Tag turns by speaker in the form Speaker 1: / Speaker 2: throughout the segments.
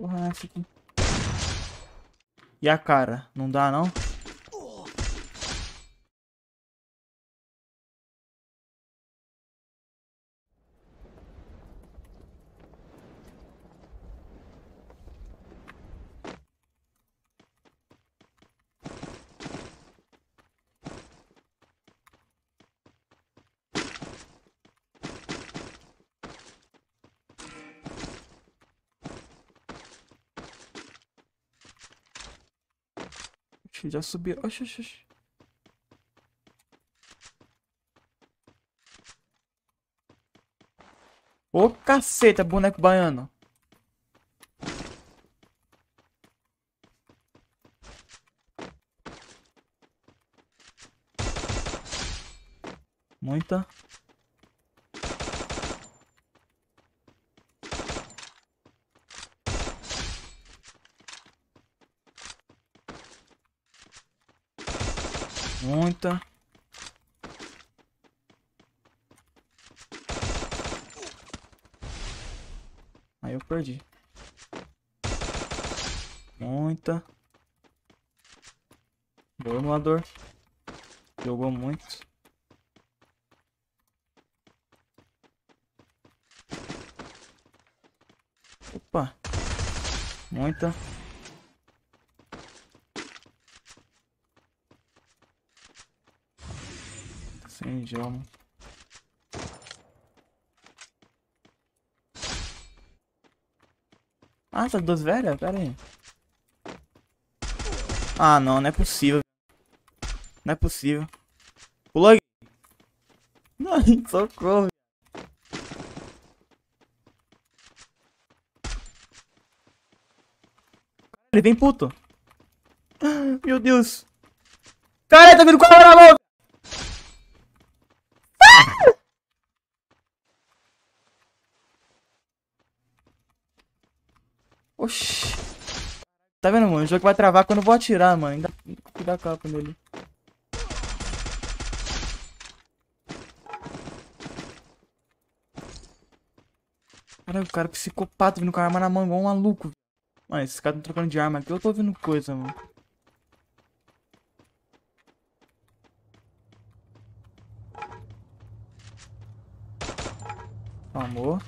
Speaker 1: Porra, essa aqui. E a cara? Não dá, não? Oxi, já subiu. Oxi, oxi, oxi. Ô, caceta, boneco baiano. Muita. Muita. Aí eu perdi. Muita. Boa, emulador. Jogou muito. Opa. Muita. Sem jogo. Ah, tá duas velhas? Pera aí. Ah, não, não é possível. Não é possível. Pulou aqui. Não, socorro. Ele vem puto. Meu Deus. Cara, tá vindo com a arma na mão. Oxi. Tá vendo, mano? O jogo vai travar quando eu vou atirar, mano. Ainda que dá capa nele. Caralho, o cara psicopata vindo com a arma na mão igual um maluco. Mano, esses caras tão trocando de arma aqui. Eu tô ouvindo coisa, mano. Amor.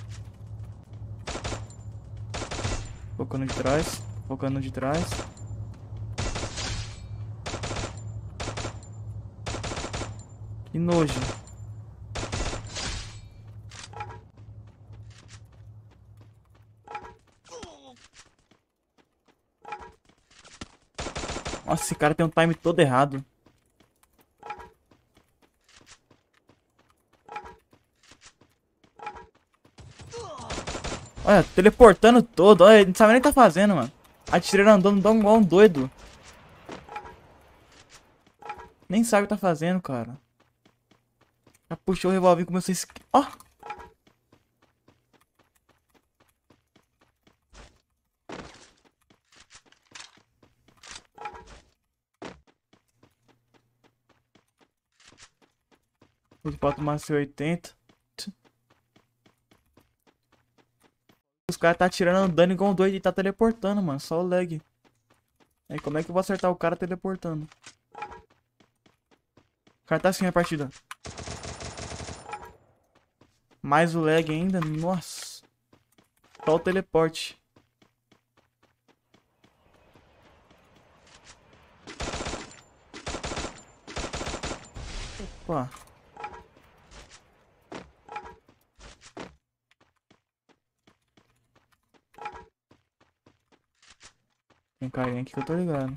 Speaker 1: Focando de trás. Focando de trás. Que nojo. Nossa, esse cara tem um time todo errado. Olha, teleportando todo. Olha, ele não sabe nem o que tá fazendo, mano. Atirando, andando igual um doido. Nem sabe o que tá fazendo, cara. Já puxou o revólver e começou a... Ó! Ele pode tomar C80. Os caras tá atirando, andando igual um doido e tá teleportando, mano. Só o lag. Aí como é que eu vou acertar o cara teleportando? O cara tá assim a partida. Mais o lag ainda. Nossa. Só o teleporte. Opa. Tem carinha aqui que eu tô ligado.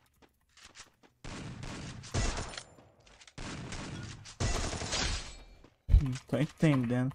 Speaker 1: Tô entendendo.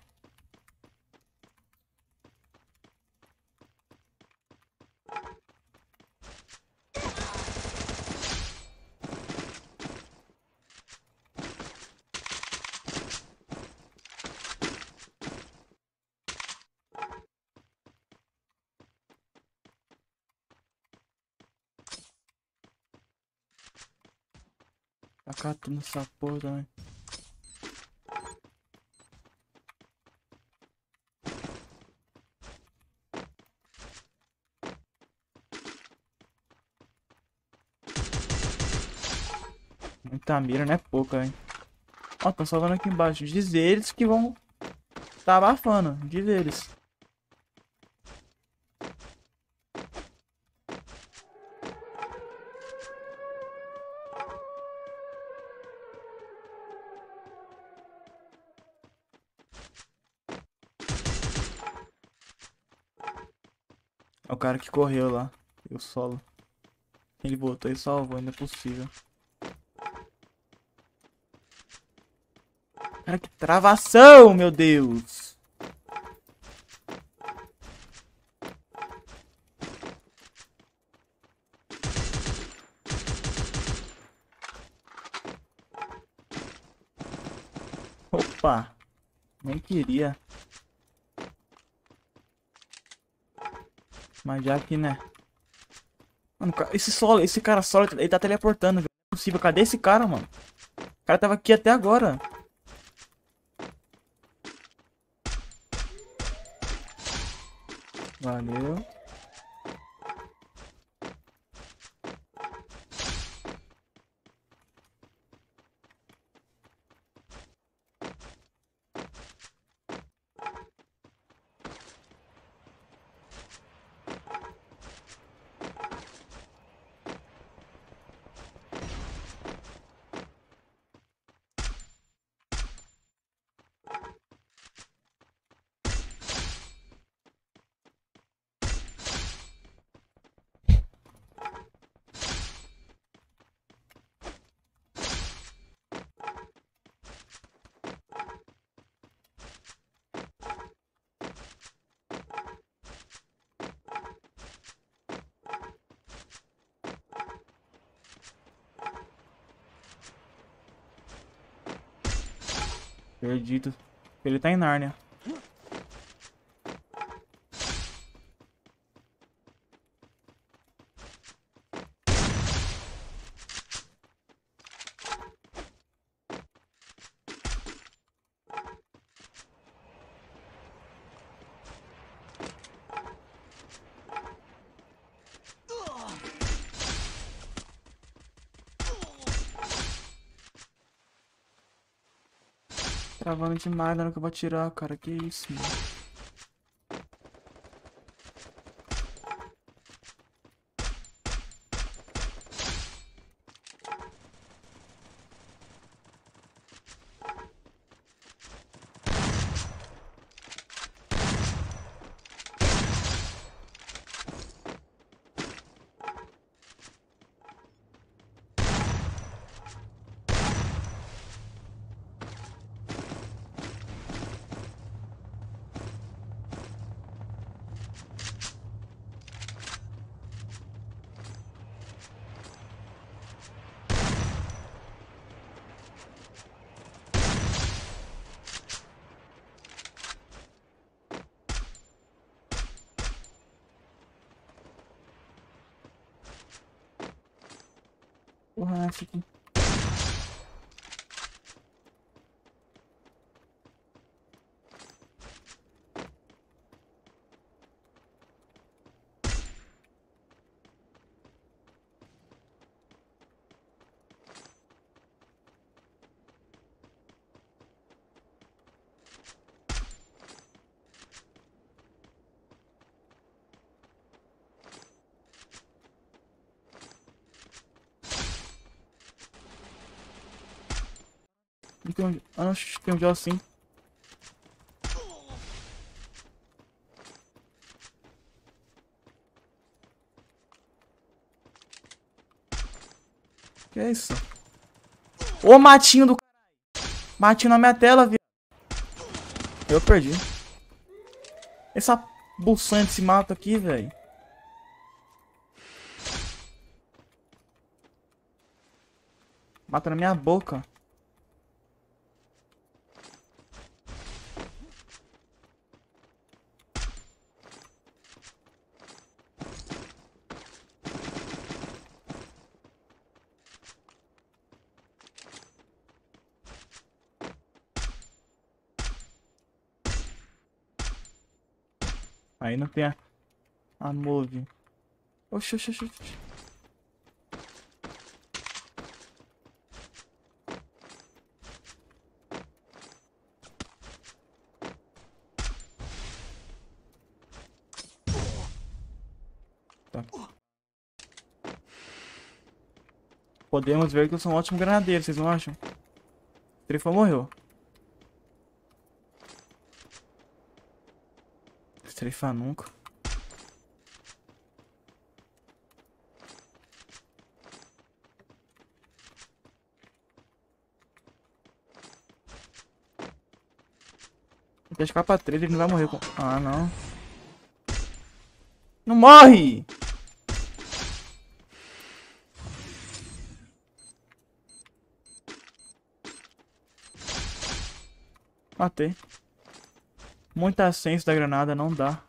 Speaker 1: Tá catando essa porra também. Muita mira não é pouca, hein. Ó, tô salvando aqui embaixo. Diz eles que vão tá abafando. Diz eles. É o cara que correu lá. E o solo. Ele voltou e salvou, ainda é possível. Cara, que travação, meu Deus. Opa. Nem queria. Mas já que, né. Mano, esse cara solo, ele tá teleportando, velho. Não é possível. Cadê esse cara, mano? O cara tava aqui até agora. Valeu. Perdido. Ele tá em Nárnia. Travando demais na hora que eu vou atirar, cara. Que isso, mano. Porra, essa aqui. Não tem um... Ah, não, tem um gel sim. Que é isso? Ô, matinho do... Matinho na minha tela, viu? Eu perdi. Essa buçanha desse mato aqui, velho. Mata na minha boca. Aí não tem a move. Oxi, oxi, oxi, oxi. Podemos ver que eu sou um ótimo granadeiro, vocês não acham? O Trefa morreu. Trefa nunca. Deixa capa 3, ele não vai morrer com... Ah, não. Não morre! Matei. Muita senso da granada, não dá.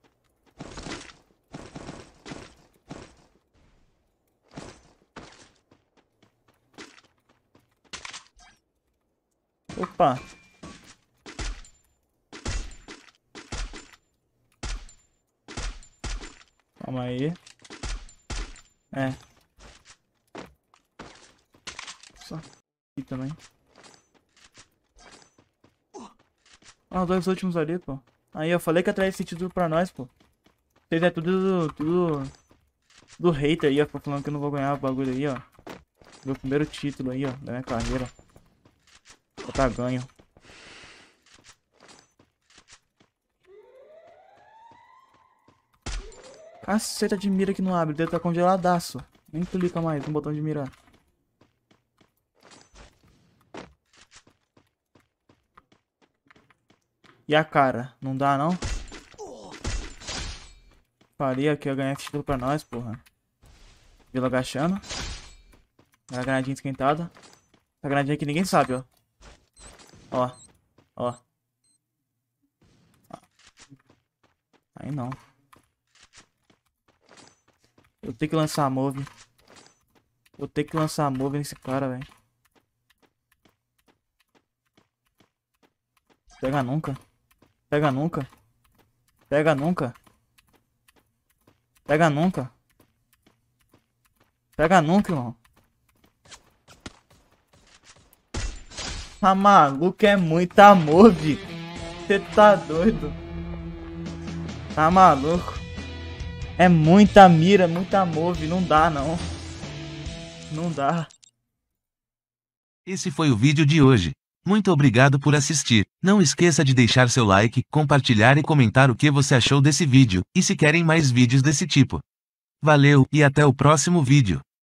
Speaker 1: Opa. Calma aí. É. Só aqui também. Ah, os dois últimos ali, pô. Aí, eu falei que ia trazer esse título pra nós, pô. Vocês é tudo do hater aí, ó. Falando que eu não vou ganhar o bagulho aí, ó. Meu primeiro título aí, ó, da minha carreira. Já tá ganho. Caceta de mira que não abre, o dedo tá congeladaço. Nem clica mais no botão de mirar. E a cara? Não dá, não? Faria que eu ganhar esse título pra nós, porra. Vila agachando. A granadinha esquentada. Essa granadinha que ninguém sabe, ó. Ó. Ó. Aí não. Eu tenho que lançar a move. Vou ter que lançar a move nesse cara, velho. Pega nunca. Pega nunca. Pega nunca. Pega nunca. Pega nunca, irmão. Tá maluco, é muita move. Você tá doido. Tá maluco. É muita mira, muita move. Não dá, não. Não dá.
Speaker 2: Esse foi o vídeo de hoje. Muito obrigado por assistir. Não esqueça de deixar seu like, compartilhar e comentar o que você achou desse vídeo, e se querem mais vídeos desse tipo. Valeu, e até o próximo vídeo.